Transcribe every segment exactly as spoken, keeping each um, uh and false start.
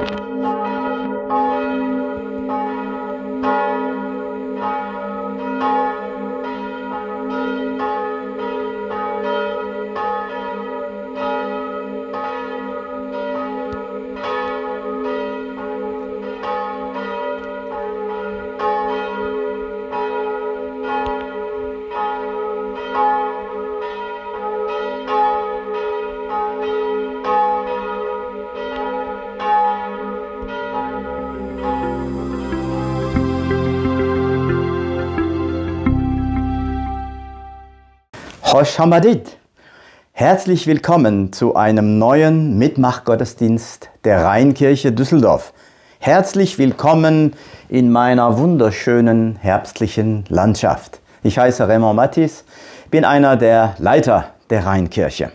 Hosh Hamadid! Herzlich willkommen zu einem neuen Mitmachgottesdienst der Rheinkirche Düsseldorf. Herzlich willkommen in meiner wunderschönen herbstlichen Landschaft. Ich heiße Raymond Mattis, bin einer der Leiter der Rheinkirche.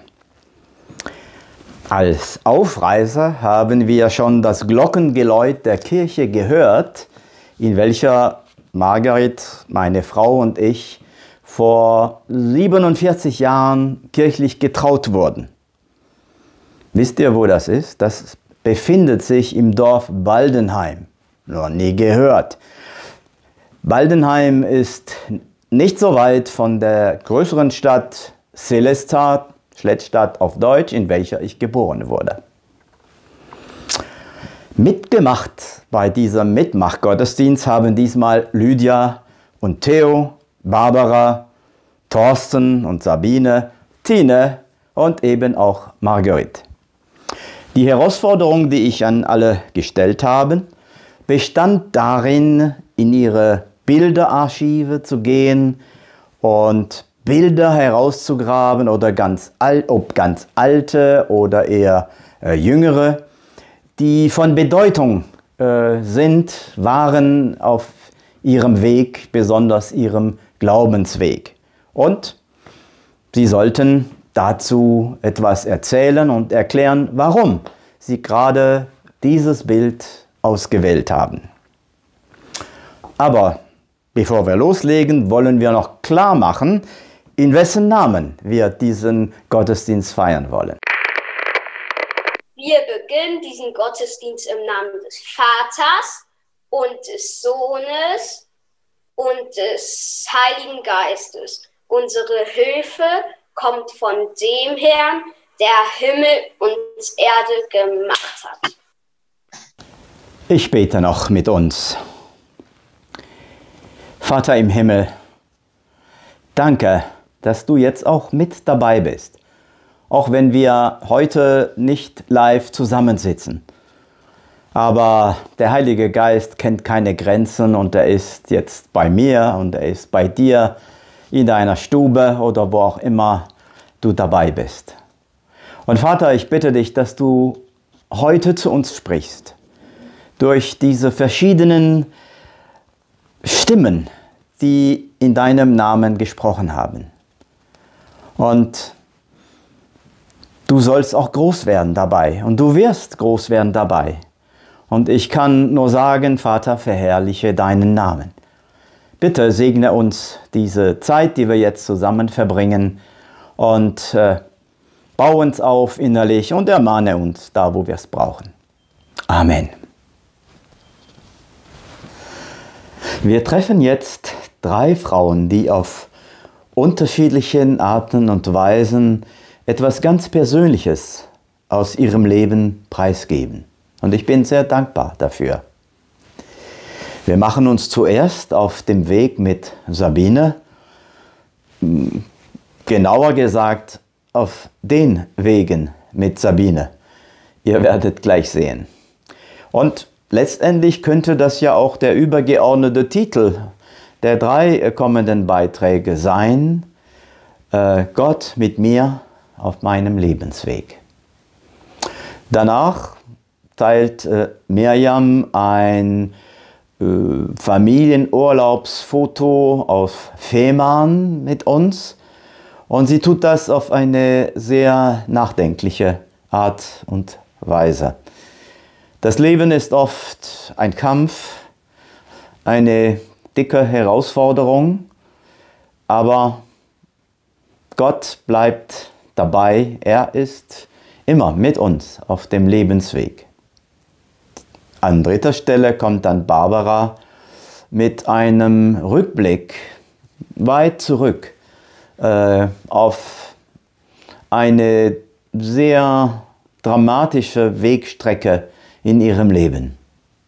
Als Aufreiser haben wir schon das Glockengeläut der Kirche gehört, in welcher Margaret, meine Frau und ich vor siebenundvierzig Jahren kirchlich getraut wurden. Wisst ihr, wo das ist? Das befindet sich im Dorf Baldenheim. Noch nie gehört. Baldenheim ist nicht so weit von der größeren Stadt Sélestat, Schlettstadt auf Deutsch, in welcher ich geboren wurde. Mitgemacht bei diesem Mitmachgottesdienst haben diesmal Lydia und Theo, Barbara, Thorsten und Sabine, Tine und eben auch Marguerite. Die Herausforderung, die ich an alle gestellt habe, bestand darin, in ihre Bilderarchive zu gehen und Bilder herauszugraben, oder ganz alt, ob ganz alte oder eher äh, jüngere, die von Bedeutung äh, sind, waren auf ihrem Weg, besonders ihrem Glaubensweg. Und sie sollten dazu etwas erzählen und erklären, warum sie gerade dieses Bild ausgewählt haben. Aber bevor wir loslegen, wollen wir noch klar machen, in wessen Namen wir diesen Gottesdienst feiern wollen. Wir beginnen diesen Gottesdienst im Namen des Vaters und des Sohnes und des Heiligen Geistes. Unsere Hilfe kommt von dem Herrn, der Himmel und Erde gemacht hat. Ich bete noch mit uns. Vater im Himmel, danke, dass du jetzt auch mit dabei bist, auch wenn wir heute nicht live zusammensitzen. Aber der Heilige Geist kennt keine Grenzen und er ist jetzt bei mir und er ist bei dir in deiner Stube oder wo auch immer du dabei bist. Und Vater, ich bitte dich, dass du heute zu uns sprichst, durch diese verschiedenen Stimmen, die in deinem Namen gesprochen haben. Und du sollst auch groß werden dabei und du wirst groß werden dabei. Und ich kann nur sagen, Vater, verherrliche deinen Namen. Bitte segne uns diese Zeit, die wir jetzt zusammen verbringen, und äh, bau uns auf innerlich und ermahne uns da, wo wir es brauchen. Amen. Wir treffen jetzt drei Frauen, die auf unterschiedlichen Arten und Weisen etwas ganz Persönliches aus ihrem Leben preisgeben. Und ich bin sehr dankbar dafür. Wir machen uns zuerst auf dem Weg mit Sabine, genauer gesagt auf den Wegen mit Sabine. Ihr werdet gleich sehen. Und letztendlich könnte das ja auch der übergeordnete Titel der drei kommenden Beiträge sein: äh, Gott mit mir auf meinem Lebensweg. Danach teilt äh, Mirjam ein äh, Familienurlaubsfoto auf Fehmarn mit uns, und sie tut das auf eine sehr nachdenkliche Art und Weise. Das Leben ist oft ein Kampf, eine dicke Herausforderung, aber Gott bleibt dabei, er ist immer mit uns auf dem Lebensweg. An dritter Stelle kommt dann Barbara mit einem Rückblick weit zurück äh, auf eine sehr dramatische Wegstrecke in ihrem Leben.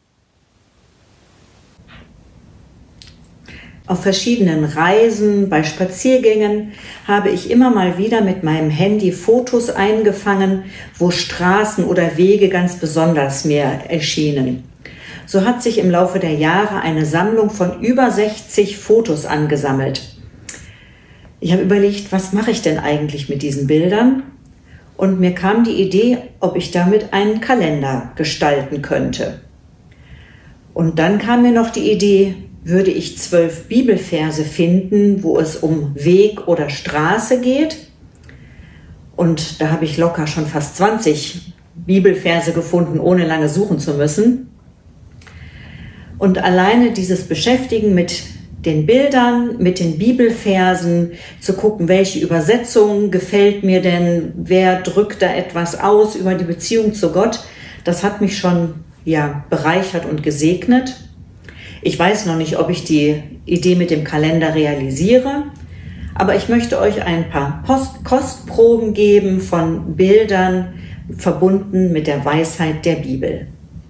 Auf verschiedenen Reisen, bei Spaziergängen habe ich immer mal wieder mit meinem Handy Fotos eingefangen, wo Straßen oder Wege ganz besonders mir erschienen. So hat sich im Laufe der Jahre eine Sammlung von über sechzig Fotos angesammelt. Ich habe überlegt, was mache ich denn eigentlich mit diesen Bildern? Und mir kam die Idee, ob ich damit einen Kalender gestalten könnte. Und dann kam mir noch die Idee, würde ich zwölf Bibelverse finden, wo es um Weg oder Straße geht. Und da habe ich locker schon fast zwanzig Bibelverse gefunden, ohne lange suchen zu müssen. Und alleine dieses Beschäftigen mit den Bildern, mit den Bibelversen, zu gucken, welche Übersetzung gefällt mir denn, wer drückt da etwas aus über die Beziehung zu Gott, das hat mich schon ja, bereichert und gesegnet. Ich weiß noch nicht, ob ich die Idee mit dem Kalender realisiere, aber ich möchte euch ein paar Post- Kostproben geben von Bildern verbunden mit der Weisheit der Bibel.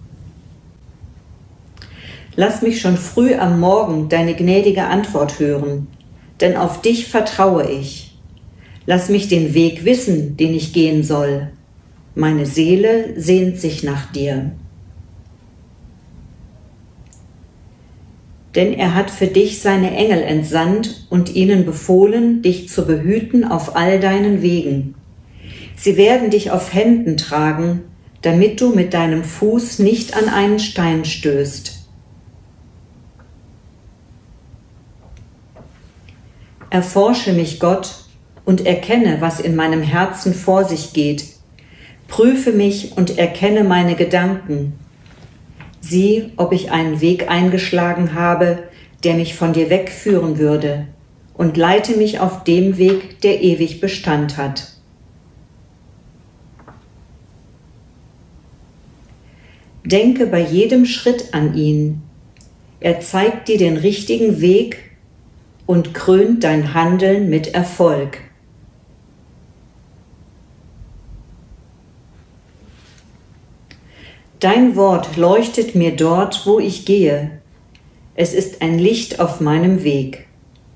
Lass mich schon früh am Morgen deine gnädige Antwort hören, denn auf dich vertraue ich. Lass mich den Weg wissen, den ich gehen soll. Meine Seele sehnt sich nach dir. Denn er hat für dich seine Engel entsandt und ihnen befohlen, dich zu behüten auf all deinen Wegen. Sie werden dich auf Händen tragen, damit du mit deinem Fuß nicht an einen Stein stößt. Erforsche mich, Gott, und erkenne, was in meinem Herzen vor sich geht. Prüfe mich und erkenne meine Gedanken. Sieh, ob ich einen Weg eingeschlagen habe, der mich von dir wegführen würde, und leite mich auf dem Weg, der ewig Bestand hat. Denke bei jedem Schritt an ihn. Er zeigt dir den richtigen Weg und krönt dein Handeln mit Erfolg. Dein Wort leuchtet mir dort, wo ich gehe. Es ist ein Licht auf meinem Weg.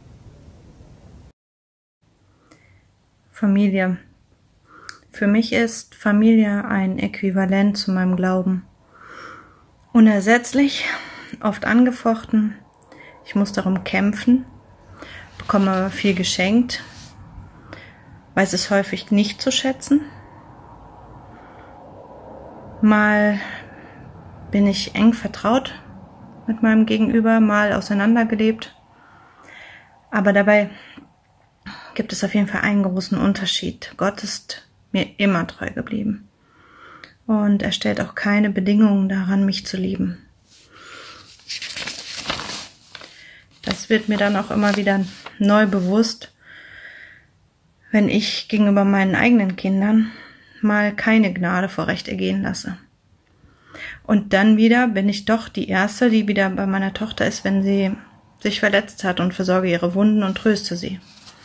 Familie. Für mich ist Familie ein Äquivalent zu meinem Glauben. Unersetzlich, oft angefochten. Ich muss darum kämpfen, bekomme aber viel geschenkt, weiß es häufig nicht zu schätzen. Mal bin ich eng vertraut mit meinem Gegenüber, mal auseinandergelebt. Aber dabei gibt es auf jeden Fall einen großen Unterschied. Gott ist mir immer treu geblieben. Und er stellt auch keine Bedingungen daran, mich zu lieben. Das wird mir dann auch immer wieder neu bewusst, wenn ich gegenüber meinen eigenen Kindern mal keine Gnade vor Recht ergehen lasse. Und dann wieder bin ich doch die Erste, die wieder bei meiner Tochter ist, wenn sie sich verletzt hat, und versorge ihre Wunden und tröste sie.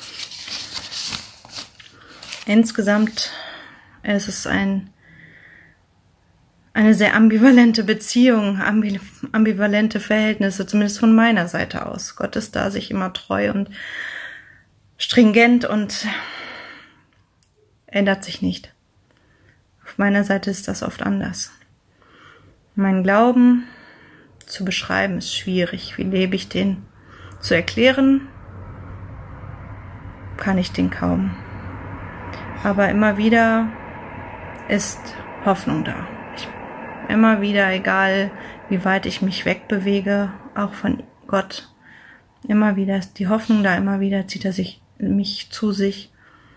Insgesamt ist es ein, eine sehr ambivalente Beziehung, ambi, ambivalente Verhältnisse, zumindest von meiner Seite aus. Gott ist da sich immer treu und stringent und ändert sich nicht. Auf meiner Seite ist das oft anders. Mein Glauben zu beschreiben ist schwierig. Wie lebe ich den? Zu erklären kann ich den kaum. Aber immer wieder ist Hoffnung da. Ich, immer wieder, egal wie weit ich mich wegbewege, auch von Gott, immer wieder ist die Hoffnung da, immer wieder zieht er sich, mich zu sich.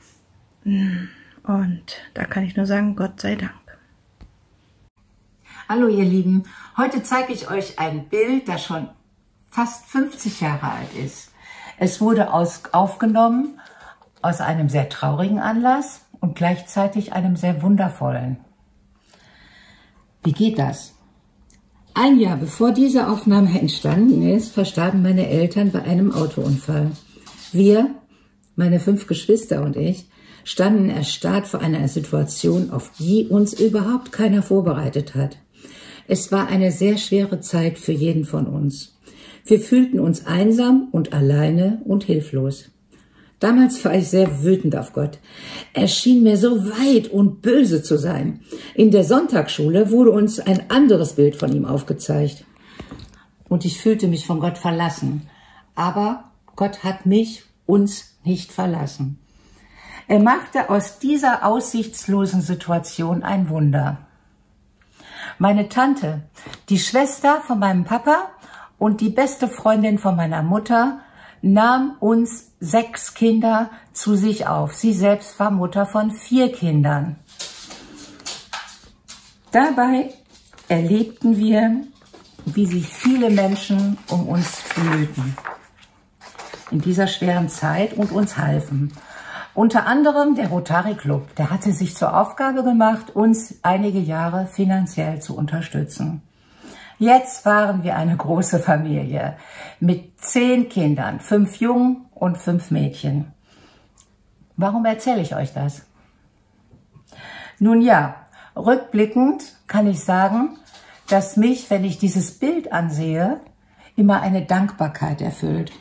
Und da kann ich nur sagen, Gott sei Dank. Hallo ihr Lieben, heute zeige ich euch ein Bild, das schon fast fünfzig Jahre alt ist. Es wurde aus, aufgenommen aus einem sehr traurigen Anlass und gleichzeitig einem sehr wundervollen. Wie geht das? Ein Jahr bevor diese Aufnahme entstanden ist, verstarben meine Eltern bei einem Autounfall. Wir, meine fünf Geschwister und ich, standen erstarrt vor einer Situation, auf die uns überhaupt keiner vorbereitet hat. Es war eine sehr schwere Zeit für jeden von uns. Wir fühlten uns einsam und alleine und hilflos. Damals war ich sehr wütend auf Gott. Er schien mir so weit und böse zu sein. In der Sonntagsschule wurde uns ein anderes Bild von ihm aufgezeigt. Und ich fühlte mich von Gott verlassen. Aber Gott hat mich, uns nicht verlassen. Er machte aus dieser aussichtslosen Situation ein Wunder. Meine Tante, die Schwester von meinem Papa und die beste Freundin von meiner Mutter, nahm uns sechs Kinder zu sich auf. Sie selbst war Mutter von vier Kindern. Dabei erlebten wir, wie sich viele Menschen um uns bemühten in dieser schweren Zeit und uns halfen. Unter anderem der Rotary Club, der hatte sich zur Aufgabe gemacht, uns einige Jahre finanziell zu unterstützen. Jetzt waren wir eine große Familie mit zehn Kindern, fünf Jungen und fünf Mädchen. Warum erzähle ich euch das? Nun ja, rückblickend kann ich sagen, dass mich, wenn ich dieses Bild ansehe, immer eine Dankbarkeit erfüllt.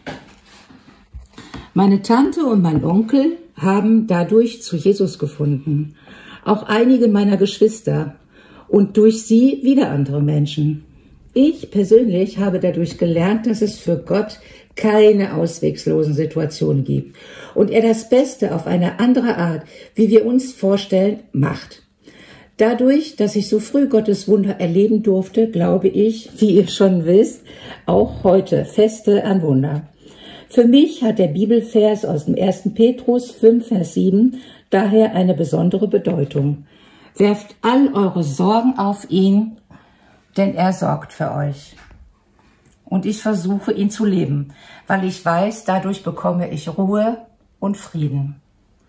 Meine Tante und mein Onkel haben dadurch zu Jesus gefunden. Auch einige meiner Geschwister und durch sie wieder andere Menschen. Ich persönlich habe dadurch gelernt, dass es für Gott keine ausweglosen Situationen gibt und er das Beste auf eine andere Art, wie wir uns vorstellen, macht. Dadurch, dass ich so früh Gottes Wunder erleben durfte, glaube ich, wie ihr schon wisst, auch heute feste an Wunder. Für mich hat der Bibelvers aus dem ersten Petrus fünf, Vers sieben daher eine besondere Bedeutung. Werft all eure Sorgen auf ihn, denn er sorgt für euch. Und ich versuche, ihn zu leben, weil ich weiß, dadurch bekomme ich Ruhe und Frieden.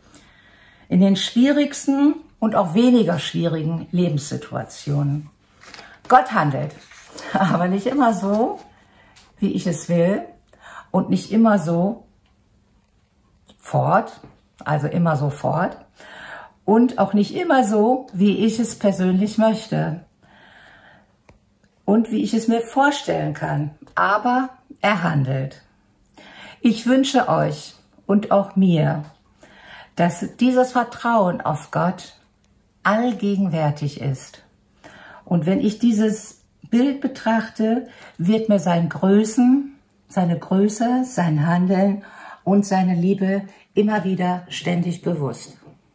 In den schwierigsten und auch weniger schwierigen Lebenssituationen. Gott handelt, aber nicht immer so, wie ich es will und nicht immer so fort, also immer sofort und auch nicht immer so, wie ich es persönlich möchte und wie ich es mir vorstellen kann, aber er handelt. Ich wünsche euch und auch mir, dass dieses Vertrauen auf Gott allgegenwärtig ist. Und wenn ich dieses Bild betrachte, wird mir sein Größen, seine Größe, sein Handeln und seine Liebe immer wieder ständig bewusst.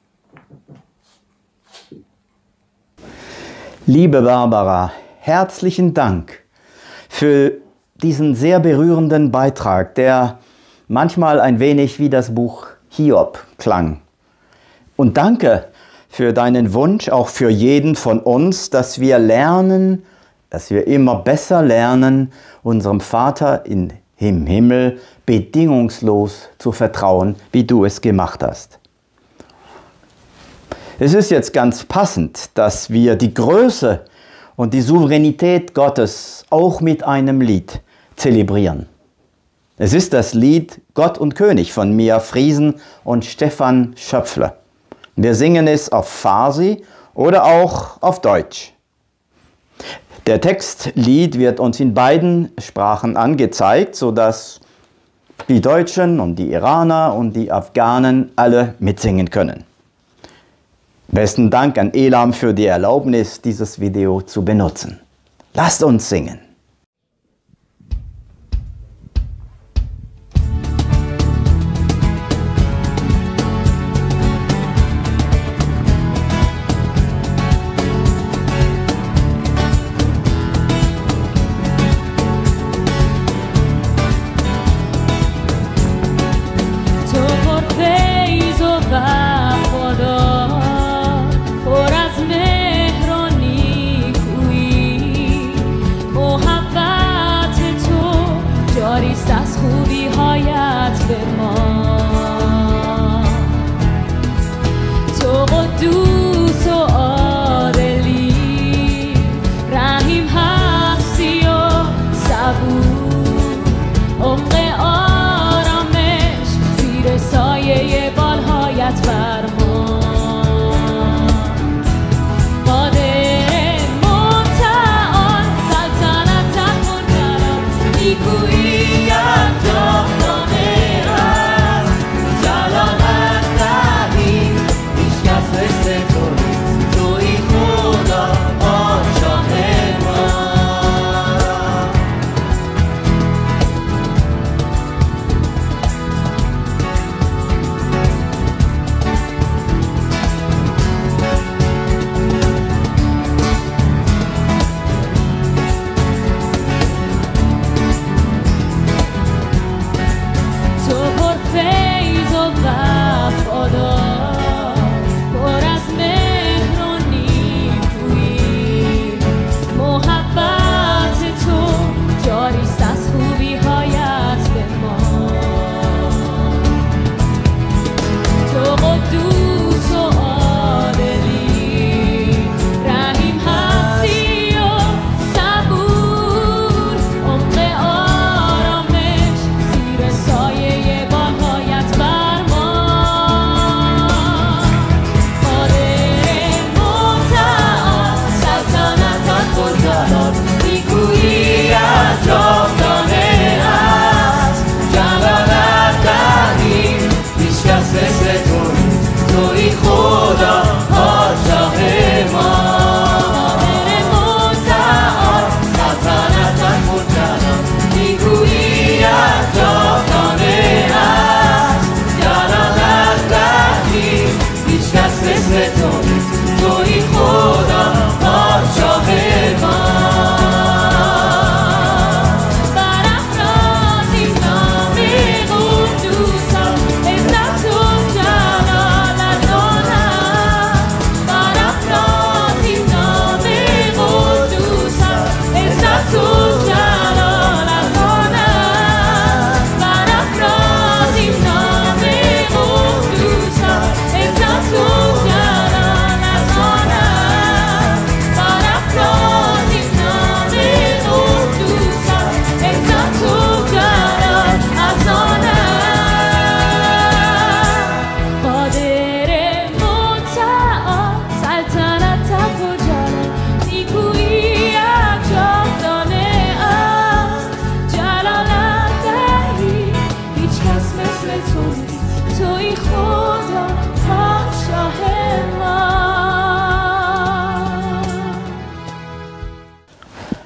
Liebe Barbara, herzlichen Dank für diesen sehr berührenden Beitrag, der manchmal ein wenig wie das Buch Hiob klang. Und danke für deinen Wunsch, auch für jeden von uns, dass wir lernen, dass wir immer besser lernen, unserem Vater in, im Himmel bedingungslos zu vertrauen, wie du es gemacht hast. Es ist jetzt ganz passend, dass wir die Größe und die Souveränität Gottes auch mit einem Lied zelebrieren. Es ist das Lied Gott und König von Mia Friesen und Stefan Schöpfle. Wir singen es auf Farsi oder auch auf Deutsch. Der Textlied wird uns in beiden Sprachen angezeigt, sodass die Deutschen und die Iraner und die Afghanen alle mitsingen können. Besten Dank an Elam für die Erlaubnis, dieses Video zu benutzen. Lasst uns singen. Oh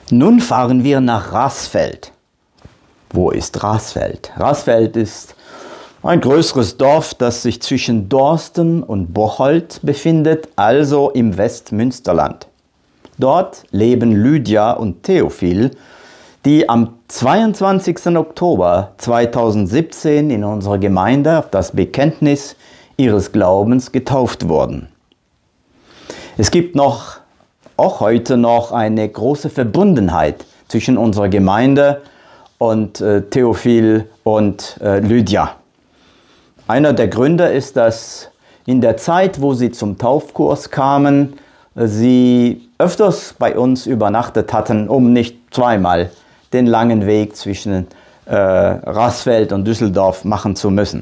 Nun fahren wir nach Rasfeld. Wo ist Rasfeld? Rasfeld ist ein größeres Dorf, das sich zwischen Dorsten und Bocholt befindet, also im Westmünsterland. Dort leben Lydia und Theophil, die am zweiundzwanzigsten Oktober zweitausendsiebzehn in unserer Gemeinde auf das Bekenntnis ihres Glaubens getauft wurden. Es gibt noch, auch heute noch, eine große Verbundenheit zwischen unserer Gemeinde und äh, Theophil und äh, Lydia. Einer der Gründe ist, dass in der Zeit, wo sie zum Taufkurs kamen, sie öfters bei uns übernachtet hatten, um nicht zweimal den langen Weg zwischen äh, Rasfeld und Düsseldorf machen zu müssen.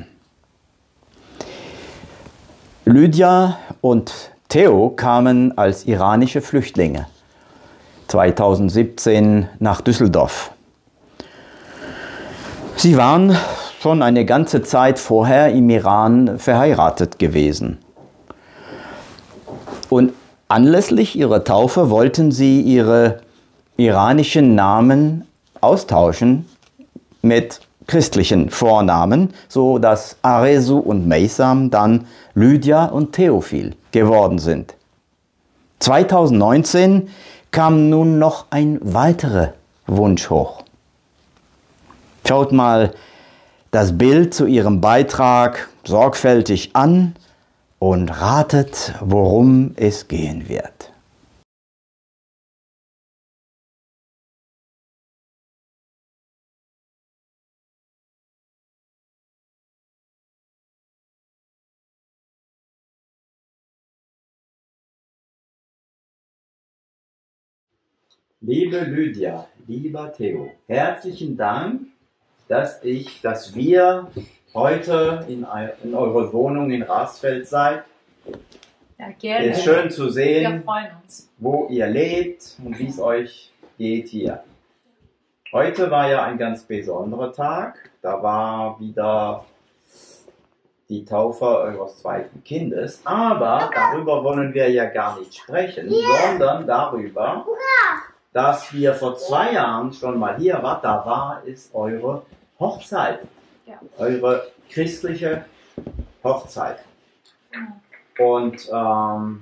Lydia und Theo kamen als iranische Flüchtlinge zweitausendsiebzehn nach Düsseldorf. Sie waren schon eine ganze Zeit vorher im Iran verheiratet gewesen. Und anlässlich ihrer Taufe wollten sie ihre iranischen Namen austauschen mit christlichen Vornamen, so dass Aresu und Meysam dann Lydia und Theophil geworden sind. zweitausendneunzehn kam nun noch ein weiterer Wunsch hoch. Schaut mal das Bild zu ihrem Beitrag sorgfältig an und ratet, worum es gehen wird. Liebe Lydia, lieber Theo, herzlichen Dank, dass ich, dass wir heute in, in eurer Wohnung in Rasfeld seid. Ja, gerne. Es ist schön zu sehen, Wir freuen uns. wo ihr lebt und wie es euch geht hier. Heute war ja ein ganz besonderer Tag. Da war wieder die Taufe eures zweiten Kindes. Aber darüber wollen wir ja gar nicht sprechen, sondern darüber, dass wir vor zwei Jahren schon mal hier waren. Da war es eure Hochzeit. Ja. Eure christliche Hochzeit. Und ähm,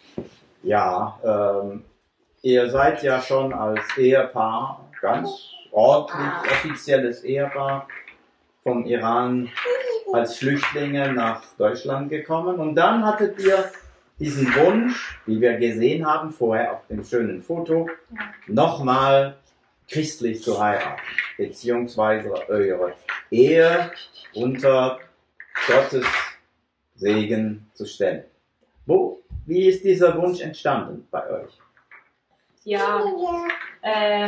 ja, ähm, ihr seid ja schon als Ehepaar, ganz ordentlich offizielles Ehepaar vom Iran als Flüchtlinge nach Deutschland gekommen. Und dann hattet ihr diesen Wunsch, wie wir gesehen haben vorher auf dem schönen Foto, nochmal christlich zu heiraten, beziehungsweise eure Ehe unter Gottes Segen zu stellen. Wo, wie ist dieser Wunsch entstanden bei euch? Ja, äh,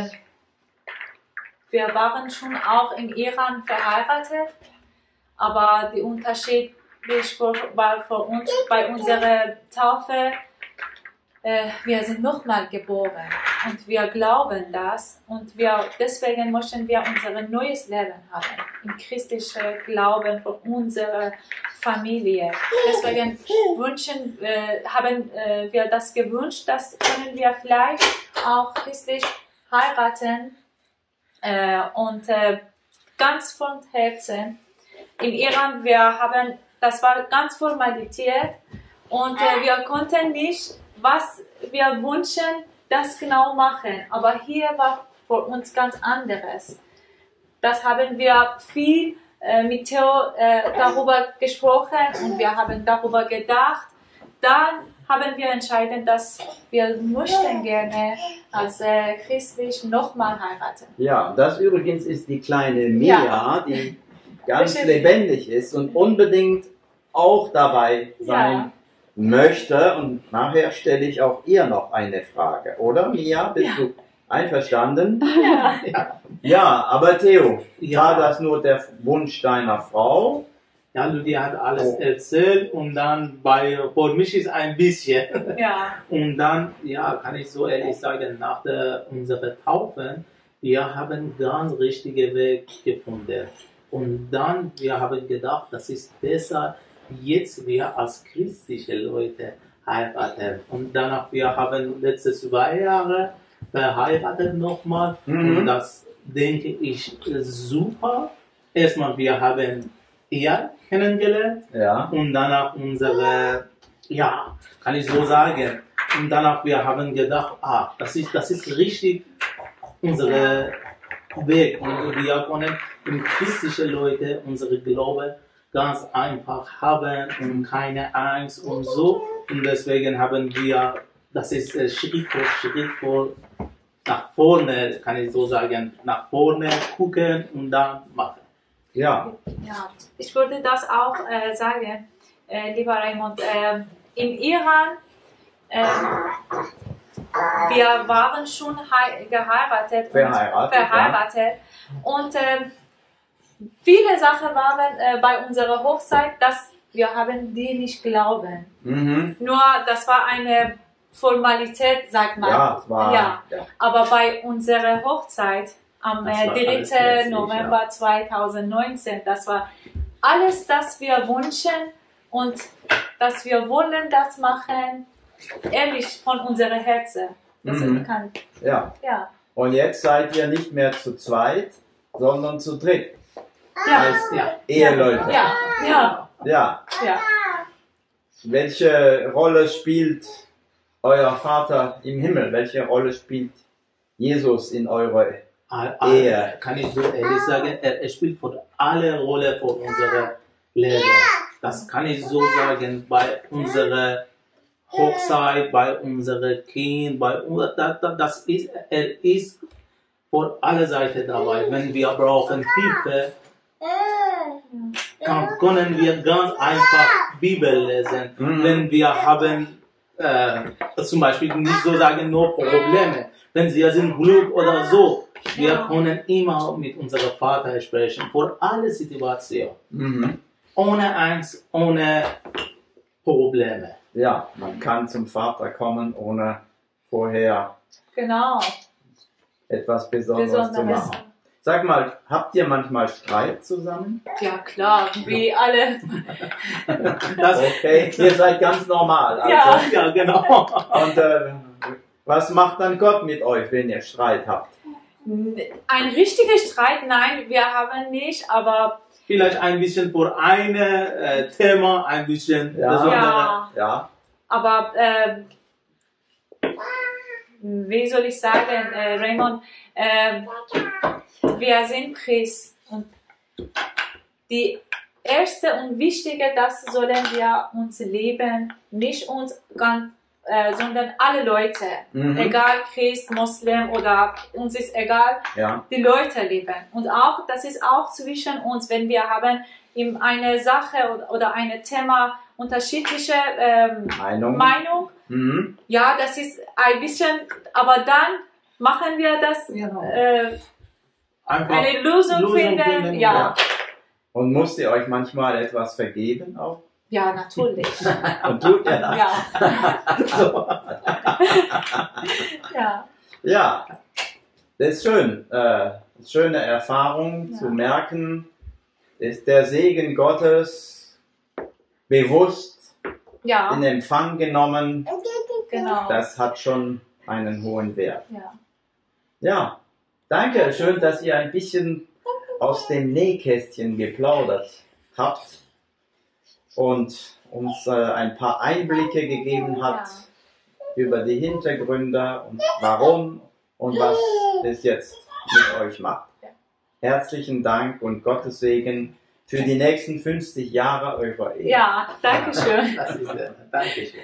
wir waren schon auch im Iran verheiratet, aber der Unterschied war für uns bei unserer Taufe, äh, wir sind nochmal geboren und wir glauben das und wir, deswegen möchten wir unser neues Leben haben, im christlichen Glauben für unsere Familie. Deswegen wünschen, äh, haben äh, wir das gewünscht, dass können wir vielleicht auch christlich heiraten äh, und äh, ganz von Herzen. Im Iran, wir haben, das war ganz Formalität und äh, wir konnten nicht, was wir wünschen, das genau machen. Aber hier war für uns ganz anderes. Das haben wir viel äh, mit Theo äh, darüber gesprochen und wir haben darüber gedacht. Dann haben wir entschieden, dass wir möchten gerne als äh, christlich nochmal heiraten. Ja, das übrigens ist die kleine Mia, Ja. die ganz lebendig ist und unbedingt auch dabei sein Ja. möchte. Und nachher stelle ich auch ihr noch eine Frage, oder Mia? Bist Ja. du einverstanden? Ja. Ja, ja, aber Theo, Ja. war das nur der Wunsch deiner Frau? Ja, Lydia hat alles Oh. erzählt und dann bei, für mich ist ein bisschen. Ja. Und dann, ja, kann ich so ehrlich sagen, nach der, unserer Taufe, wir haben ganz richtige Weg gefunden. Und dann, wir haben gedacht, das ist besser, jetzt wir als christliche Leute heiraten. Und danach, wir haben letzte zwei Jahre verheiratet nochmal. Mhm. Und das denke ich super. Erstmal, wir haben ihr kennengelernt Ja. und danach unsere, ja, kann ich so sagen. Und danach wir haben gedacht, ah, das ist, das ist richtig unsere Weg. Und wir können in christliche Leute unsere Glaube ganz einfach haben und keine Angst und so. Und deswegen haben wir, das ist äh, Schritt für Schritt vor, nach vorne, kann ich so sagen, nach vorne gucken und dann machen. Ja. Ja, ich würde das auch äh, sagen, äh, lieber Raymond. Äh, Im Iran, äh, wir waren schon geheiratet. Verheiratet, Und, verheiratet. Und äh, viele Sachen waren äh, bei unserer Hochzeit, dass wir haben die nicht glauben. Mhm. Nur das war eine Formalität, sagt man. Ja, es war, ja. ja. Aber bei unserer Hochzeit am Das äh, war alles dritten herzlich, November ja. zweitausendneunzehn, das war alles, das wir wünschen und dass wir wollen das machen, ehrlich von unserem Herzen. Das Mhm. ist kann, Ja. ja. Und jetzt seid ihr nicht mehr zu zweit, sondern zu dritt. Ja. Als Ja. Eheleute. Ja, ja, Ja. ja. Welche Rolle spielt euer Vater im Himmel? Welche Rolle spielt Jesus in eurer All- Ehe? all- Kann ich so ehrlich sagen, er, er spielt für alle Rolle für unser Leben. Das kann ich so sagen, bei unserer Hochzeit, bei unserem Kind, bei un- das, das ist, er ist für alle Seiten dabei. Wenn wir brauchen Hilfe, kann, können wir ganz einfach Bibel lesen. Mhm. Wenn wir haben, äh, zum Beispiel nicht so sagen, nur Probleme, wenn sie sind Glück oder so, wir Ja. können immer mit unserem Vater sprechen, für alle Situationen. Mhm. Ohne Angst, ohne Probleme. Ja, man kann zum Vater kommen, ohne vorher Genau. etwas Besonderes, zu Besonderes. machen. Sag mal, habt ihr manchmal Streit zusammen? Ja, klar, wie alle. Das, Okay, ihr seid ganz normal. Also. Ja. ja, genau. Und äh, was macht dann Gott mit euch, wenn ihr Streit habt? Ein richtiger Streit, nein, wir haben nicht, aber Vielleicht ein bisschen für ein äh, Thema, ein bisschen Ja. besondere. ja, Ja, aber äh, wie soll ich sagen, äh, Raymond, äh, wir sind Christ und die erste und wichtige, das sollen wir uns leben, nicht uns ganz, äh, sondern alle Leute, Mhm. egal Christ, Moslem oder uns ist egal, ja, die Leute lieben. Und auch, das ist auch zwischen uns, wenn wir haben in eine Sache oder, oder ein Thema unterschiedliche ähm, Meinung. Meinung, Mhm. ja, das ist ein bisschen, aber dann machen wir das, Genau. äh, Einfach eine Lösung, Lösung finden, finden, ja. Ja. Und musst ihr euch manchmal etwas vergeben auch? Ja, natürlich. Und tut ihr das? Ja. So. Ja. Ja, das ist schön. Äh, schöne Erfahrung Ja. zu merken, ist der Segen Gottes bewusst Ja, in Empfang genommen. genau. Das hat schon einen hohen Wert. Ja. Ja, danke. Schön, dass ihr ein bisschen aus dem Nähkästchen geplaudert habt und uns äh, ein paar Einblicke gegeben habt über die Hintergründe und warum und was es jetzt mit euch macht. Herzlichen Dank und Gottes Segen für die nächsten fünfzig Jahre eurer Ehe. Ja, danke schön. Das ist, äh, Dankeschön.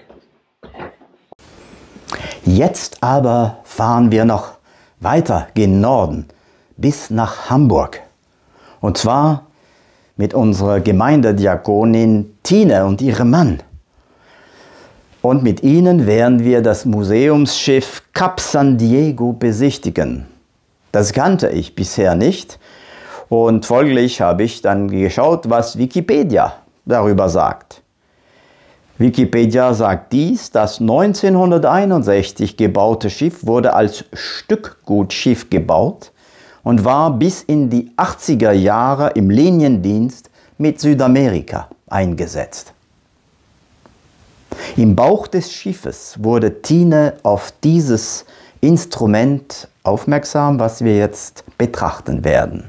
Jetzt aber fahren wir noch weiter gen Norden bis nach Hamburg. Und zwar mit unserer Gemeindediakonin Tine und ihrem Mann. Und mit ihnen werden wir das Museumsschiff Cap San Diego besichtigen. Das kannte ich bisher nicht und folglich habe ich dann geschaut, was Wikipedia darüber sagt. Wikipedia sagt dies: Das neunzehnhunderteinundsechzig gebaute Schiff wurde als Stückgutschiff gebaut und war bis in die achtziger Jahre im Liniendienst mit Südamerika eingesetzt. Im Bauch des Schiffes wurde Tine auf dieses Instrument aufmerksam, was wir jetzt betrachten werden.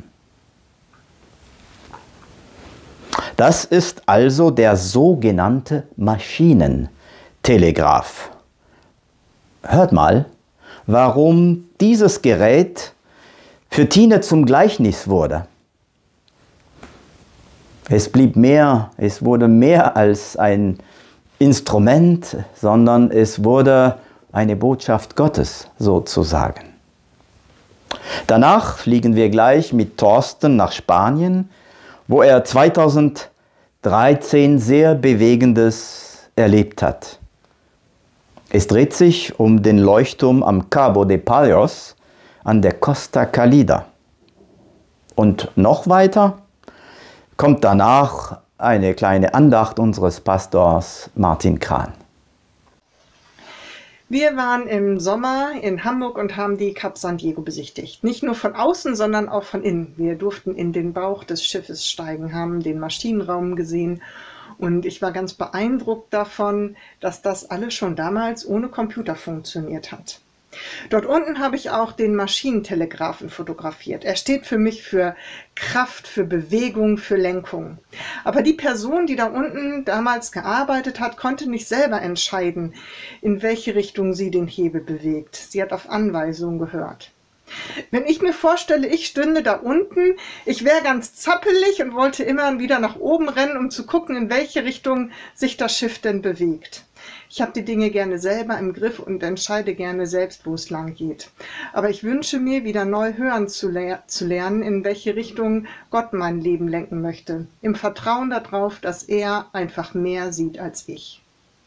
Das ist also der sogenannte Maschinentelegraph. Hört mal, warum dieses Gerät für Tine zum Gleichnis wurde. Es blieb mehr, es wurde mehr als ein Instrument, sondern es wurde eine Botschaft Gottes sozusagen. Danach fliegen wir gleich mit Thorsten nach Spanien, wo er zweitausenddreizehn sehr Bewegendes erlebt hat. Es dreht sich um den Leuchtturm am Cabo de Palos an der Costa Calida. Und noch weiter kommt danach eine kleine Andacht unseres Pastors Martin Kran. Wir waren im Sommer in Hamburg und haben die Cap San Diego besichtigt. Nicht nur von außen, sondern auch von innen. Wir durften in den Bauch des Schiffes steigen, haben den Maschinenraum gesehen. Und ich war ganz beeindruckt davon, dass das alles schon damals ohne Computer funktioniert hat. Dort unten habe ich auch den Maschinentelegraphen fotografiert. Er steht für mich für Kraft, für Bewegung, für Lenkung. Aber die Person, die da unten damals gearbeitet hat, konnte nicht selber entscheiden, in welche Richtung sie den Hebel bewegt. Sie hat auf Anweisungen gehört. Wenn ich mir vorstelle, ich stünde da unten, ich wäre ganz zappelig und wollte immer wieder nach oben rennen, um zu gucken, in welche Richtung sich das Schiff denn bewegt. Ich habe die Dinge gerne selber im Griff und entscheide gerne selbst, wo es lang geht. Aber ich wünsche mir, wieder neu hören zu, le zu lernen, in welche Richtung Gott mein Leben lenken möchte. Im Vertrauen darauf, dass er einfach mehr sieht als ich.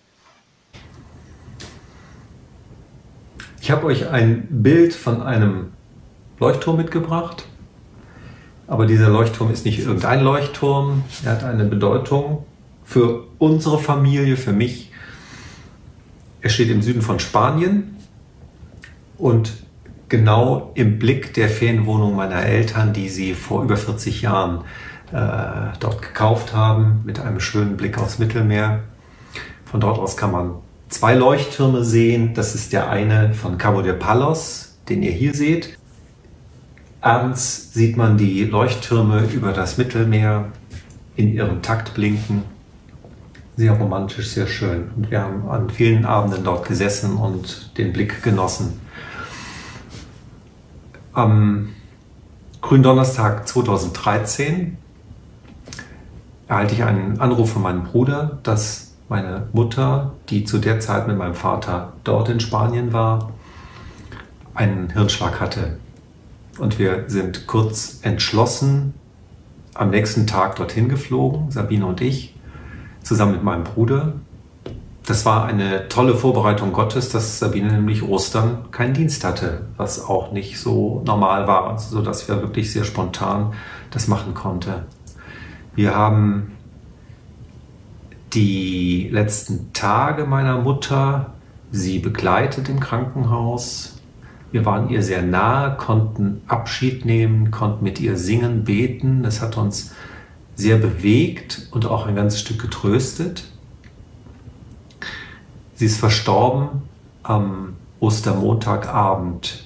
Ich habe euch ein Bild von einem Leuchtturm mitgebracht. Aber dieser Leuchtturm ist nicht irgendein Leuchtturm. Er hat eine Bedeutung für unsere Familie, für mich. Er steht im Süden von Spanien und genau im Blick der Ferienwohnung meiner Eltern, die sie vor über vierzig Jahren äh, dort gekauft haben, mit einem schönen Blick aufs Mittelmeer. Von dort aus kann man zwei Leuchttürme sehen. Das ist der eine von Cabo de Palos, den ihr hier seht. Abends sieht man die Leuchttürme über das Mittelmeer in ihrem Takt blinken. Sehr romantisch, sehr schön. Und wir haben an vielen Abenden dort gesessen und den Blick genossen. Am Gründonnerstag zweitausenddreizehn erhalte ich einen Anruf von meinem Bruder, dass meine Mutter, die zu der Zeit mit meinem Vater dort in Spanien war, einen Hirnschlag hatte. Und wir sind kurz entschlossen am nächsten Tag dorthin geflogen, Sabine und ich, zusammen mit meinem Bruder. Das war eine tolle Vorbereitung Gottes, dass Sabine nämlich Ostern keinen Dienst hatte, was auch nicht so normal war, sodass wir wirklich sehr spontan das machen konnten. Wir haben die letzten Tage meiner Mutter sie begleitet im Krankenhaus. Wir waren ihr sehr nahe, konnten Abschied nehmen, konnten mit ihr singen, beten. Das hat uns sehr bewegt und auch ein ganzes Stück getröstet. Sie ist verstorben am Ostermontagabend.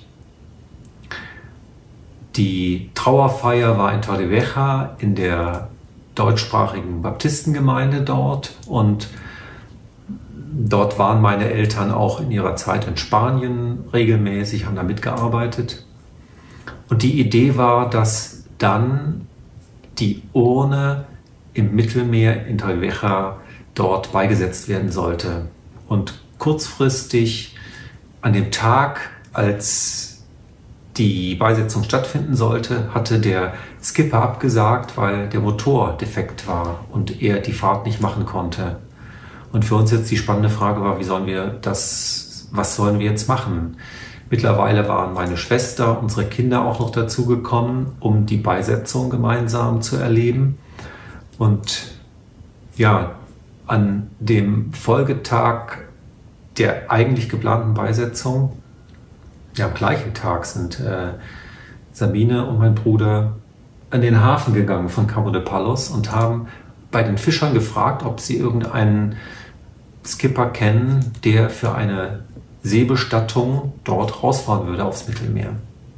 Die Trauerfeier war in Torrevieja in der deutschsprachigen Baptistengemeinde dort und dort waren meine Eltern auch in ihrer Zeit in Spanien regelmäßig, haben da mitgearbeitet. Und die Idee war, dass dann die Urne im Mittelmeer in Torrevieja dort beigesetzt werden sollte. Und kurzfristig an dem Tag, als die Beisetzung stattfinden sollte, hatte der Skipper abgesagt, weil der Motor defekt war und er die Fahrt nicht machen konnte. Und für uns jetzt die spannende Frage war, wie sollen wir das, was sollen wir jetzt machen? Mittlerweile waren meine Schwester, unsere Kinder auch noch dazugekommen, um die Beisetzung gemeinsam zu erleben. Und ja, an dem Folgetag der eigentlich geplanten Beisetzung, ja, am gleichen Tag sind äh, Sabine und mein Bruder an den Hafen gegangen von Cabo de Palos und haben bei den Fischern gefragt, ob sie irgendeinen Skipper kennen, der für eine Seebestattung dort rausfahren würde aufs Mittelmeer.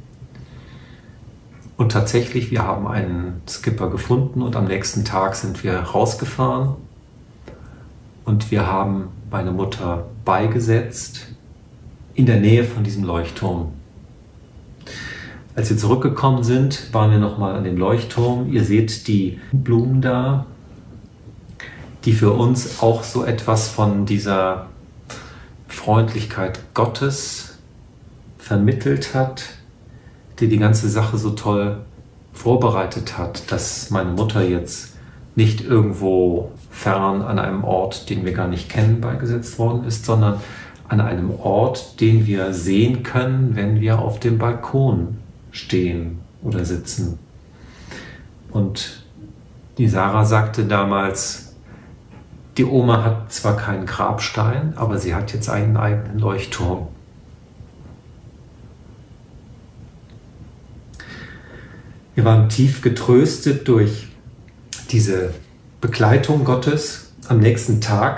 Und tatsächlich, wir haben einen Skipper gefunden und am nächsten Tag sind wir rausgefahren und wir haben meine Mutter beigesetzt in der Nähe von diesem Leuchtturm. Als wir zurückgekommen sind, waren wir nochmal an dem Leuchtturm. Ihr seht die Blumen da, die für uns auch so etwas von dieser Freundlichkeit Gottes vermittelt hat, die die ganze Sache so toll vorbereitet hat, dass meine Mutter jetzt nicht irgendwo fern an einem Ort, den wir gar nicht kennen, beigesetzt worden ist, sondern an einem Ort, den wir sehen können, wenn wir auf dem Balkon stehen oder sitzen. Und die Sarah sagte damals, die Oma hat zwar keinen Grabstein, aber sie hat jetzt einen eigenen Leuchtturm. Wir waren tief getröstet durch diese Begleitung Gottes. Am nächsten Tag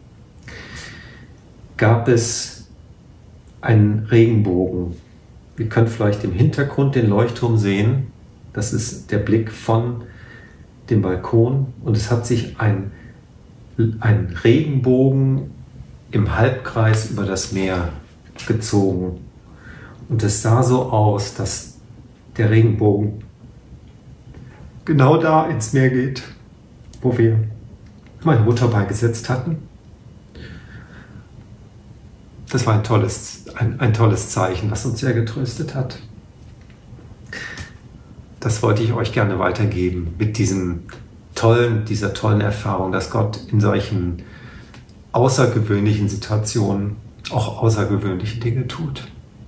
gab es einen Regenbogen. Ihr könnt vielleicht im Hintergrund den Leuchtturm sehen. Das ist der Blick von dem Balkon. Und es hat sich ein, ein Regenbogen im Halbkreis über das Meer gezogen. Und es sah so aus, dass der Regenbogen genau da ins Meer geht, wo wir meine Mutter beigesetzt hatten. Das war ein tolles, ein, ein tolles Zeichen, was uns sehr getröstet hat. Das wollte ich euch gerne weitergeben mit diesem tollen, dieser tollen Erfahrung, dass Gott in solchen außergewöhnlichen Situationen auch außergewöhnliche Dinge tut.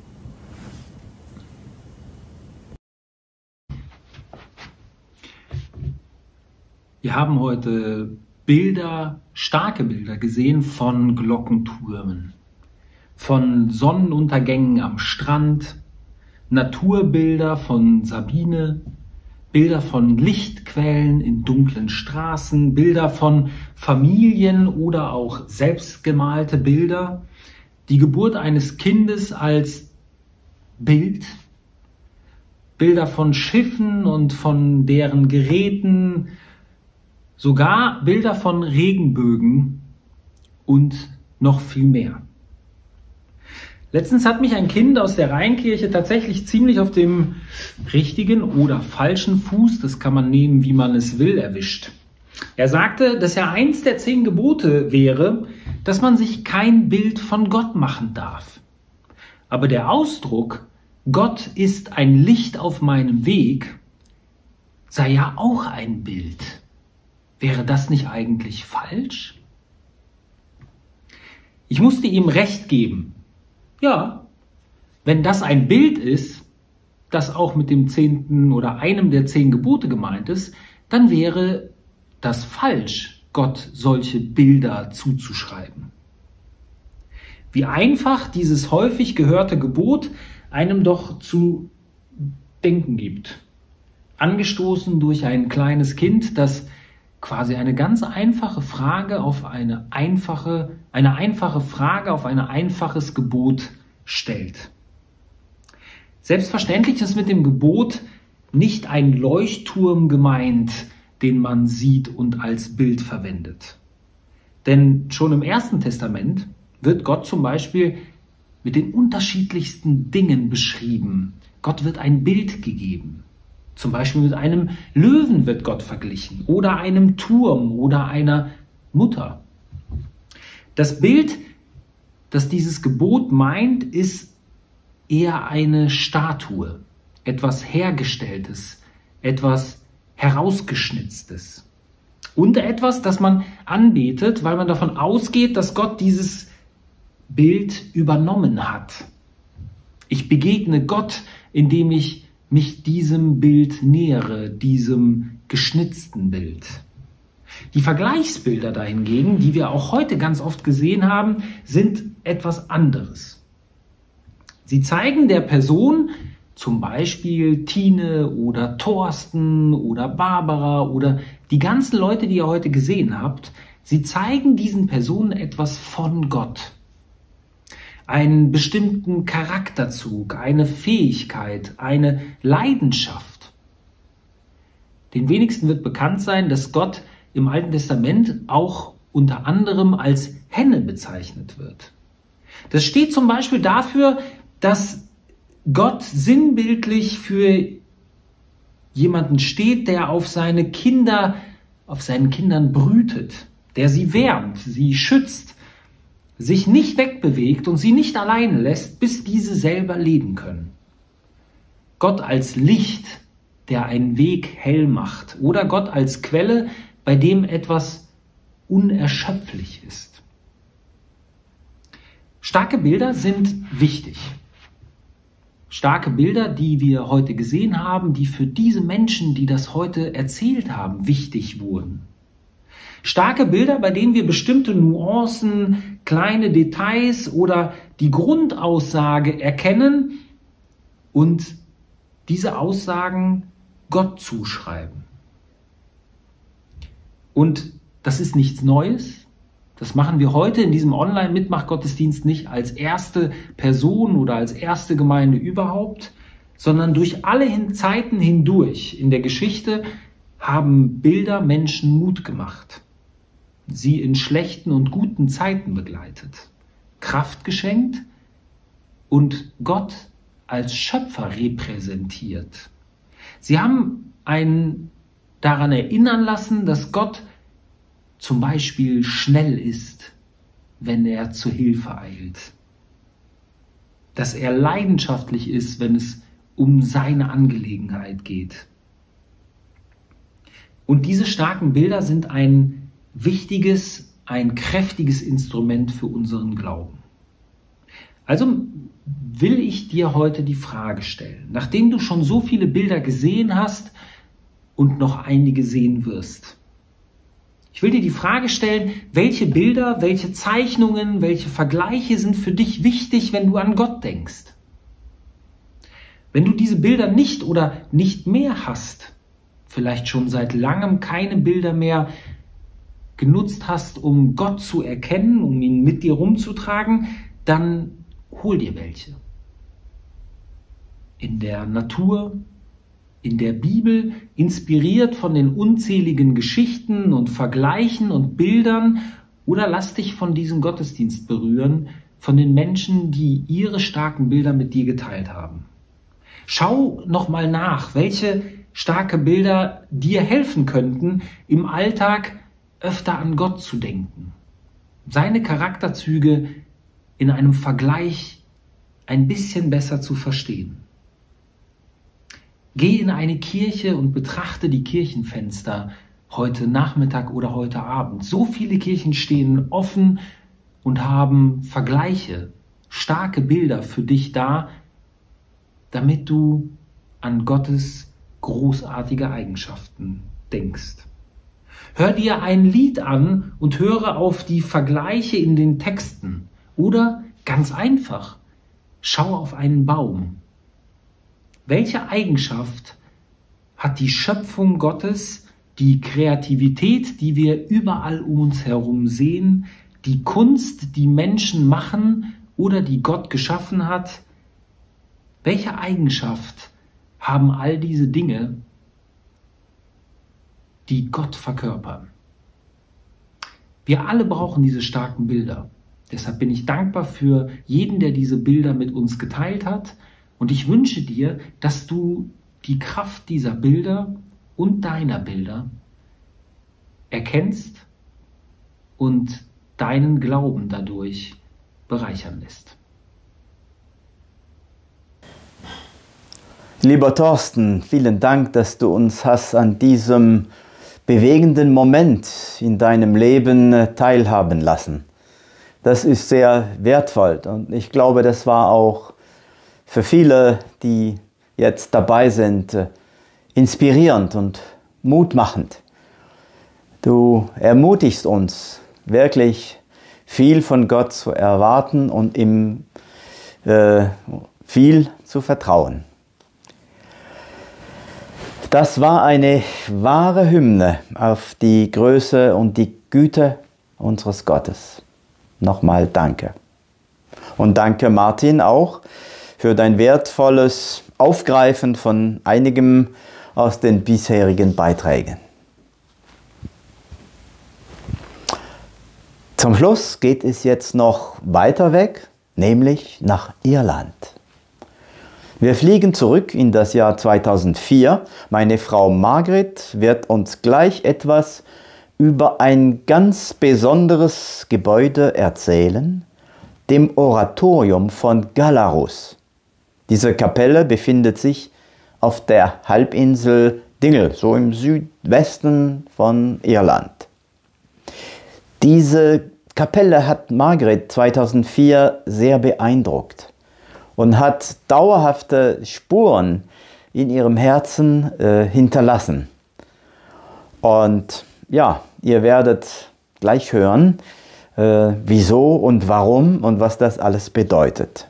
Wir haben heute Bilder, starke Bilder gesehen von Glockentürmen, von Sonnenuntergängen am Strand, Naturbilder von Sabine, Bilder von Lichtquellen in dunklen Straßen, Bilder von Familien oder auch selbstgemalte Bilder, die Geburt eines Kindes als Bild, Bilder von Schiffen und von deren Geräten, sogar Bilder von Regenbögen und noch viel mehr. Letztens hat mich ein Kind aus der Rheinkirche tatsächlich ziemlich auf dem richtigen oder falschen Fuß, das kann man nehmen, wie man es will, erwischt. Er sagte, dass ja eins der zehn Gebote wäre, dass man sich kein Bild von Gott machen darf. Aber der Ausdruck, Gott ist ein Licht auf meinem Weg, sei ja auch ein Bild. Wäre das nicht eigentlich falsch? Ich musste ihm recht geben. Ja, wenn das ein Bild ist, das auch mit dem zehnten oder einem der zehn Gebote gemeint ist, dann wäre das falsch, Gott solche Bilder zuzuschreiben. Wie einfach dieses häufig gehörte Gebot einem doch zu denken gibt. Angestoßen durch ein kleines Kind, das quasi eine ganz einfache Frage auf eine einfache, eine einfache Frage auf ein einfaches Gebot stellt. Selbstverständlich ist mit dem Gebot nicht ein Leuchtturm gemeint, den man sieht und als Bild verwendet. Denn schon im Ersten Testament wird Gott zum Beispiel mit den unterschiedlichsten Dingen beschrieben. Gott wird ein Bild gegeben. Zum Beispiel mit einem Löwen wird Gott verglichen oder einem Turm oder einer Mutter. Das Bild, das dieses Gebot meint, ist eher eine Statue, etwas Hergestelltes, etwas Herausgeschnitztes und etwas, das man anbetet, weil man davon ausgeht, dass Gott dieses Bild übernommen hat. Ich begegne Gott, indem ich mich diesem Bild nähere, diesem geschnitzten Bild. Die Vergleichsbilder dahingegen, die wir auch heute ganz oft gesehen haben, sind etwas anderes. Sie zeigen der Person, zum Beispiel Tine oder Thorsten oder Barbara oder die ganzen Leute, die ihr heute gesehen habt, sie zeigen diesen Personen etwas von Gott. einen bestimmten Charakterzug, eine Fähigkeit, eine Leidenschaft. Den wenigsten wird bekannt sein, dass Gott im Alten Testament auch unter anderem als Henne bezeichnet wird. Das steht zum Beispiel dafür, dass Gott sinnbildlich für jemanden steht, der auf seine Kinder, auf seinen Kindern brütet, der sie wärmt, sie schützt, sich nicht wegbewegt und sie nicht alleine lässt, bis diese selber leben können. Gott als Licht, der einen Weg hell macht, oder Gott als Quelle, bei dem etwas unerschöpflich ist. Starke Bilder sind wichtig. Starke Bilder, die wir heute gesehen haben, die für diese Menschen, die das heute erzählt haben, wichtig wurden. Starke Bilder, bei denen wir bestimmte Nuancen, kleine Details oder die Grundaussage erkennen und diese Aussagen Gott zuschreiben. Und das ist nichts Neues. Das machen wir heute in diesem Online-Mitmach-Gottesdienst nicht als erste Person oder als erste Gemeinde überhaupt, sondern durch alle Zeiten hindurch in der Geschichte haben Bilder Menschen Mut gemacht, sie in schlechten und guten Zeiten begleitet, Kraft geschenkt und Gott als Schöpfer repräsentiert. Sie haben einen daran erinnern lassen, dass Gott zum Beispiel schnell ist, wenn er zur Hilfe eilt. Dass er leidenschaftlich ist, wenn es um seine Angelegenheit geht. Und diese starken Bilder sind ein wichtiges, ein kräftiges Instrument für unseren Glauben. Also will ich dir heute die Frage stellen, nachdem du schon so viele Bilder gesehen hast und noch einige sehen wirst. Ich will dir die Frage stellen, welche Bilder, welche Zeichnungen, welche Vergleiche sind für dich wichtig, wenn du an Gott denkst? Wenn du diese Bilder nicht oder nicht mehr hast, vielleicht schon seit langem keine Bilder mehr genutzt hast, um Gott zu erkennen, um ihn mit dir rumzutragen, dann hol dir welche. In der Natur, in der Bibel, inspiriert von den unzähligen Geschichten und Vergleichen und Bildern, oder lass dich von diesem Gottesdienst berühren, von den Menschen, die ihre starken Bilder mit dir geteilt haben. Schau nochmal nach, welche starke Bilder dir helfen könnten, im Alltag öfter an Gott zu denken, seine Charakterzüge in einem Vergleich ein bisschen besser zu verstehen. Geh in eine Kirche und betrachte die Kirchenfenster heute Nachmittag oder heute Abend. So viele Kirchen stehen offen und haben Vergleiche, starke Bilder für dich da, damit du an Gottes großartige Eigenschaften denkst. Hör dir ein Lied an und höre auf die Vergleiche in den Texten. Oder ganz einfach, schau auf einen Baum. Welche Eigenschaft hat die Schöpfung Gottes, die Kreativität, die wir überall um uns herum sehen, die Kunst, die Menschen machen oder die Gott geschaffen hat? Welche Eigenschaft haben all diese Dinge, die Gott verkörpern? Wir alle brauchen diese starken Bilder. Deshalb bin ich dankbar für jeden, der diese Bilder mit uns geteilt hat. Und ich wünsche dir, dass du die Kraft dieser Bilder und deiner Bilder erkennst und deinen Glauben dadurch bereichern lässt. Lieber Thorsten, vielen Dank, dass du uns hast an diesem bewegenden Moment in deinem Leben teilhaben lassen. Das ist sehr wertvoll und ich glaube, das war auch für viele, die jetzt dabei sind, inspirierend und mutmachend. Du ermutigst uns, wirklich viel von Gott zu erwarten und ihm äh, viel zu vertrauen. Das war eine wahre Hymne auf die Größe und die Güte unseres Gottes. Nochmal danke. Und danke Martin auch für dein wertvolles Aufgreifen von einigem aus den bisherigen Beiträgen. Zum Schluss geht es jetzt noch weiter weg, nämlich nach Irland. Wir fliegen zurück in das Jahr zweitausendvier. Meine Frau Margret wird uns gleich etwas über ein ganz besonderes Gebäude erzählen, dem Oratorium von Galarus. Diese Kapelle befindet sich auf der Halbinsel Dingle, so im Südwesten von Irland. Diese Kapelle hat Margret zweitausendvier sehr beeindruckt und hat dauerhafte Spuren in ihrem Herzen äh, hinterlassen. Und ja, ihr werdet gleich hören, äh, wieso und warum und was das alles bedeutet.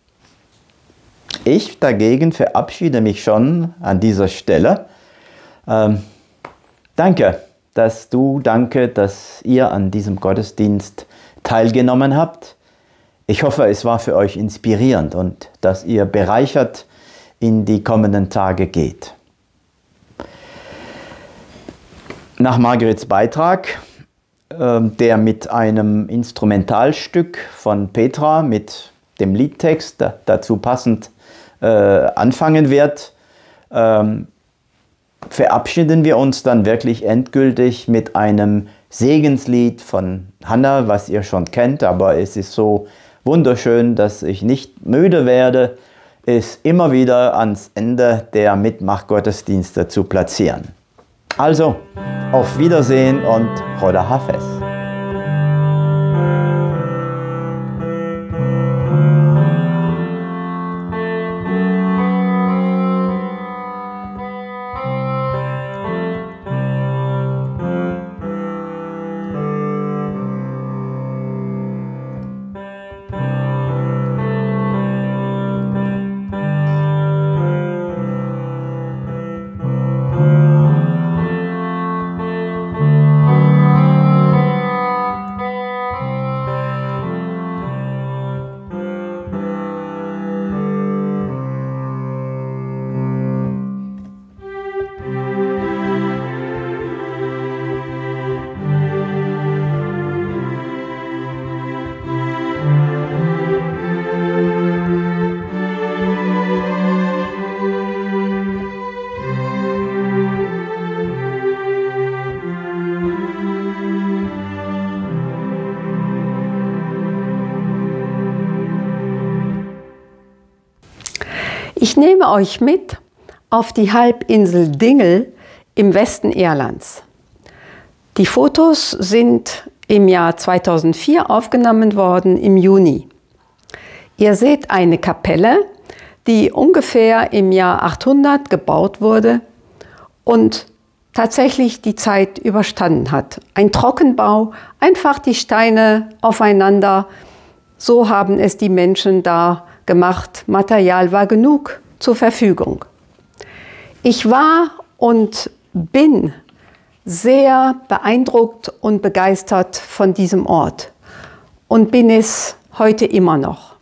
Ich dagegen verabschiede mich schon an dieser Stelle. Ähm, danke, dass du, danke, dass ihr an diesem Gottesdienst teilgenommen habt. Ich hoffe, es war für euch inspirierend und dass ihr bereichert in die kommenden Tage geht. Nach Margrets Beitrag, äh, der mit einem Instrumentalstück von Petra mit dem Liedtext da, dazu passend äh, anfangen wird, ähm, verabschieden wir uns dann wirklich endgültig mit einem Segenslied von Hannah, was ihr schon kennt, aber es ist so wunderschön, dass ich nicht müde werde, es immer wieder ans Ende der Mitmachgottesdienste zu platzieren. Also, auf Wiedersehen und Choda Hafez. Ich nehme euch mit auf die Halbinsel Dingle im Westen Irlands. Die Fotos sind im Jahr zweitausendvier aufgenommen worden, im Juni. Ihr seht eine Kapelle, die ungefähr im Jahr achthundert gebaut wurde und tatsächlich die Zeit überstanden hat. Ein Trockenbau, einfach die Steine aufeinander. So haben es die Menschen da gemacht. Material war genug zur Verfügung. Ich war und bin sehr beeindruckt und begeistert von diesem Ort und bin es heute immer noch.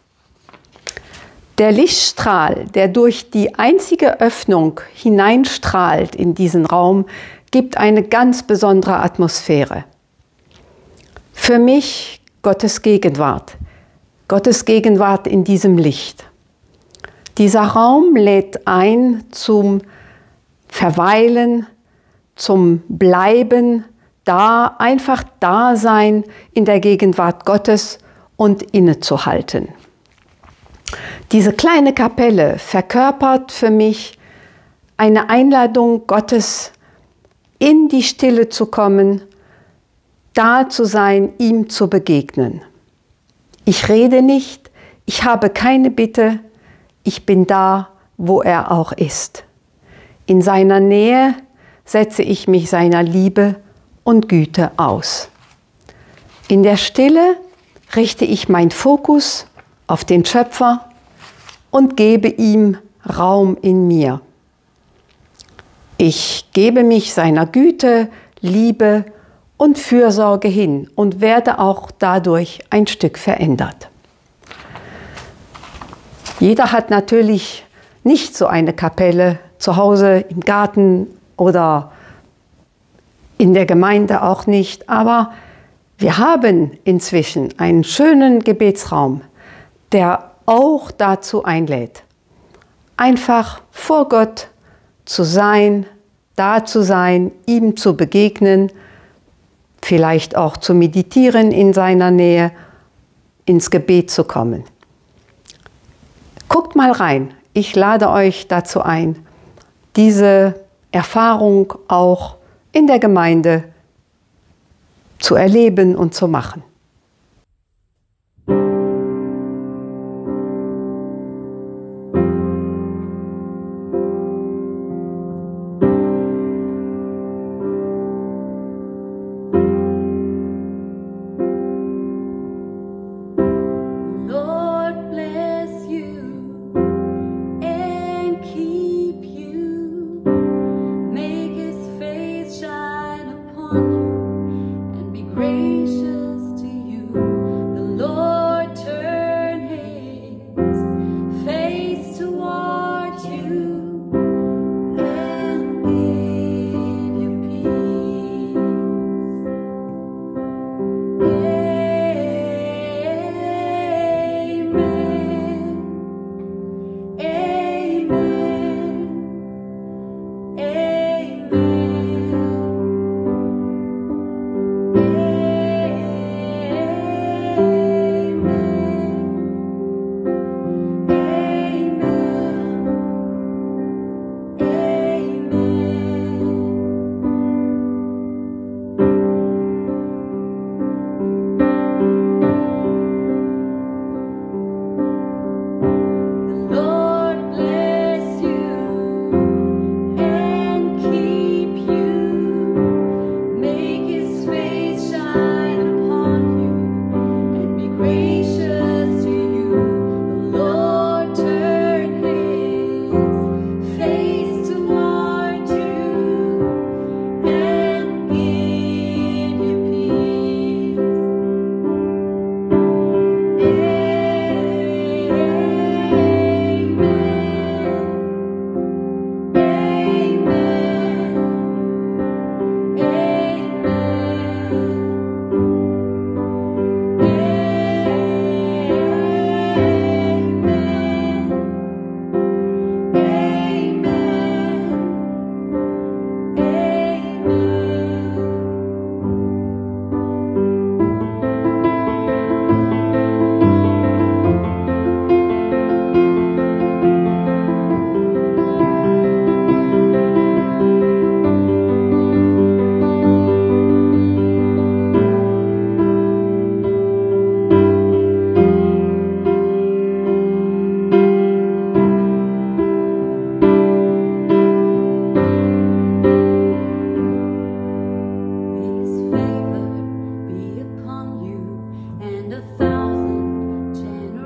Der Lichtstrahl, der durch die einzige Öffnung hineinstrahlt in diesen Raum, gibt eine ganz besondere Atmosphäre. Für mich Gottes Gegenwart. Gottes Gegenwart in diesem Licht. Dieser Raum lädt ein zum Verweilen, zum Bleiben, da, einfach da sein in der Gegenwart Gottes und innezuhalten. Diese kleine Kapelle verkörpert für mich eine Einladung Gottes, in die Stille zu kommen, da zu sein, ihm zu begegnen. Ich rede nicht, ich habe keine Bitte, ich bin da, wo er auch ist. In seiner Nähe setze ich mich seiner Liebe und Güte aus. In der Stille richte ich meinen Fokus auf den Schöpfer und gebe ihm Raum in mir. Ich gebe mich seiner Güte, Liebe und Fürsorge hin und werde auch dadurch ein Stück verändert. Jeder hat natürlich nicht so eine Kapelle zu Hause im Garten oder in der Gemeinde auch nicht, aber wir haben inzwischen einen schönen Gebetsraum, der auch dazu einlädt, einfach vor Gott zu sein, da zu sein, ihm zu begegnen, vielleicht auch zu meditieren in seiner Nähe, ins Gebet zu kommen. Guckt mal rein, ich lade euch dazu ein, diese Erfahrung auch in der Gemeinde zu erleben und zu machen.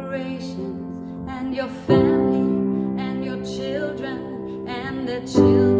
and your family and your children and their children.